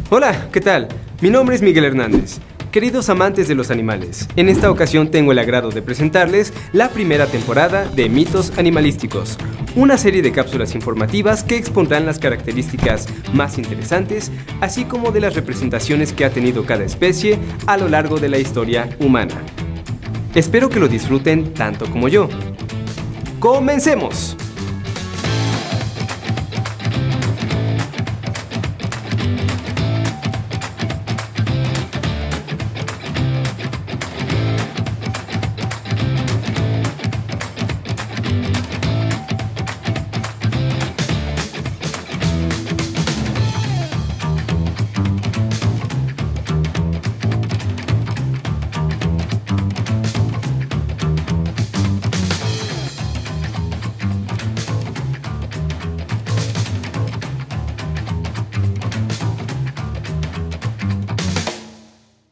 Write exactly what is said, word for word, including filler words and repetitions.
Hola, ¿qué tal? Mi nombre es Miguel Hernández. Queridos amantes de los animales, en esta ocasión tengo el agrado de presentarles la primera temporada de Mitos Animalísticos, una serie de cápsulas informativas que expondrán las características más interesantes, así como de las representaciones que ha tenido cada especie a lo largo de la historia humana. Espero que lo disfruten tanto como yo. ¡Comencemos!